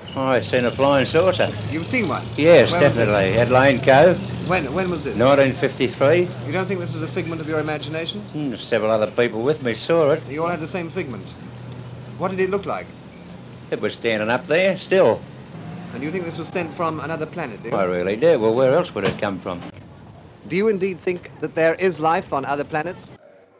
Oh, I've seen a flying saucer. You've seen one? Yes, Where was definitely. At Lane Cove, When was this? 1953. You don't think this is a figment of your imagination? Several other people with me saw it. You all had the same figment. What did it look like? It was standing up there, still. And you think this was sent from another planet, do you? I really do. Well, where else would it come from? Do you indeed think that there is life on other planets?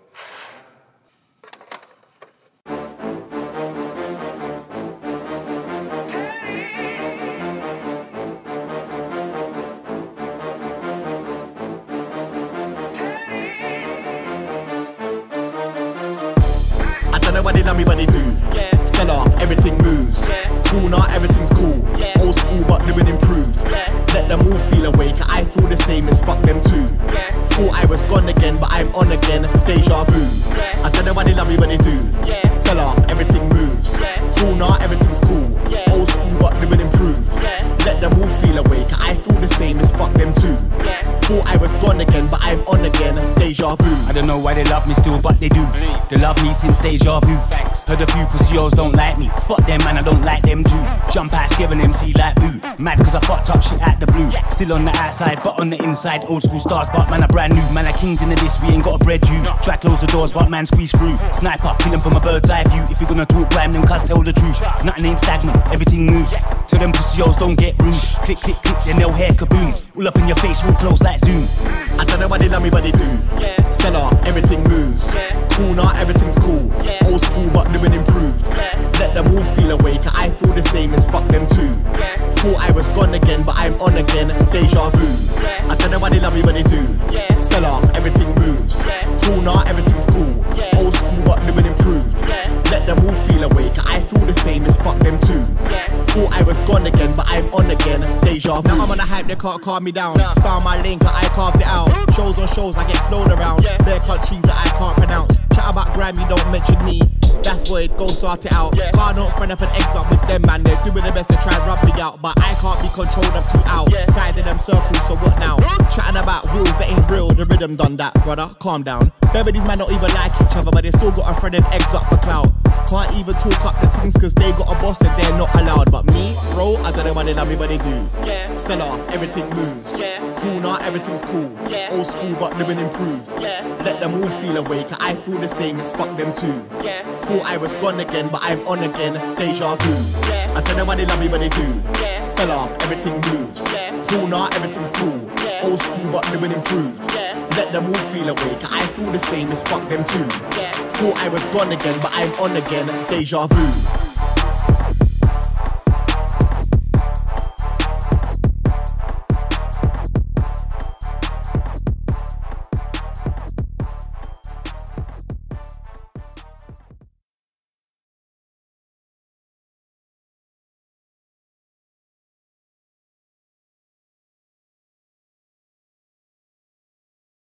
I don't know why they love me, but they do. Yeah. Sell off, everything moves. Yeah. Cool, not everything's cool. Yeah. Old school, but living improved. Yeah. Let them all feel awake. I feel the same as fuck them too. Yeah. Thought I was gone again, but I'm on again. Deja vu. Yeah. I don't know why they love me, but they do. Yeah. Sell off, everything moves. Yeah. Cool, not everything's cool. Yeah. Old school, but living improved. Yeah. Let them all feel awake. I feel the same as fuck them too. Yeah. Thought I was gone again, but I'm on again. Deja vu. I don't know why they love me still, but they do. They love me since deja vu. Heard a few pussios don't like me. Fuck them, man, I don't like them too. Jump ass, give an MC like blue. Mad cause I fucked up shit out the blue. Still on the outside, but on the inside. Old school stars, but man, I brand new. Man, I kings in the list, we ain't got a bread you. Track loads of doors, but man, squeeze through. Sniper, kill them from a bird's eye view. If you're gonna talk grime, then cuz tell the truth. Nothing ain't stagnant, everything moves. Till them pussios don't get rude. Click, click, click, then they'll hear kaboom. All up in your face, real close like Zoom. I don't know why they love me, but they do. Yeah. Sell off, everything moves. Yeah. Cool, not everything's cool. Yeah. Old school, but living improved. Yeah. Let them all feel awake. I feel the same as fuck them too. Yeah. Thought I was gone again, but I'm on again. Deja vu. Yeah. I don't know why they love me, but they do. Yeah. Sell off, everything moves. Yeah. Cool, not everything's cool. Yeah. Old school, but living improved. Yeah. Let them all feel awake. I feel the same as fuck them too. Yeah. Thought I was gone again, but I'm on again. Deja vu. Now I'm on a hype, they can't calm me down. Found my lane, cause I carved it out. Shows on shows, I get flown around. Bare countries that I can't pronounce. Chat about grime, you don't mention me. That's void, go sort it out. Car don't friend up and eggs up with them, man. They're doing their best to try and rub me out, but I can't be controlled, I'm too out. Side of them circles, so what now? Chatting about wheels that ain't real, the rhythm done that, brother, calm down. These man don't even like each other, but they still got a friend and eggs up for clout. Can't even talk up the things cause they got a boss and they're not allowed. But me, bro, I don't know why they love me, but they do. Yeah. Sell off, everything moves. Yeah. Cool, not everything's cool. Yeah. Old school, but living improved. Yeah. Let them all feel awake. I feel the same as fuck them too. Yeah. Thought I was gone again, but I'm on again. Deja vu. Yeah. I don't know why they love me, but they do. Yeah. Sell off, everything moves. Yeah. Cool, not everything's cool. Yeah. Old school, but living improved. Yeah. Let them all feel awake. I feel the same as fuck them too. Yeah. Thought I was gone again, but I'm on again. Deja vu.